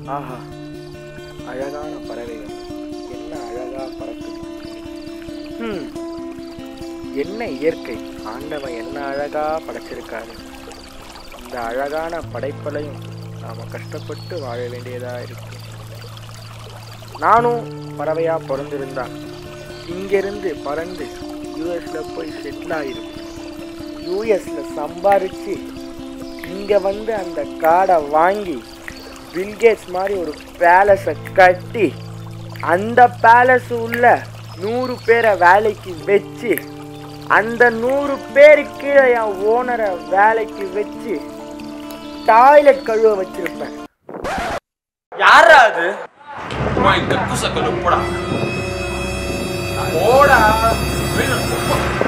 ஆஹா, அழகான பறவைகள் என்ன அழகா பறக்குது. என்ன இயற்கை, ஆண்டவன் என்ன அழகா படைச்சிருக்காரு. இந்த அழகான படைப்பலையும் நாம கஷ்டப்பட்டு வாழ வேண்டியதா இருக்கு. நானும் பறவையா பிறந்திருந்தா இங்கிருந்து பறந்து யூஎஸ்ல போய் செட்டில் ஆயிருக்கும். யூஎஸ்ல சம்பாரிச்சு இங்க வந்து அந்த காடை வாங்கி பில்கேட்ஸ் மாதிரி ஒரு பேலஸை கட்டி அந்த பேலஸ் உள்ள 100 பேரை வேலைக்கு வச்சு அந்த 100 பேருக்கு என் ஓனரை வேலைக்கு வச்சு டாய்லெட் கழுவ வச்சிருப்பேன். யாரா அது? இந்த குசக்கல் போடா.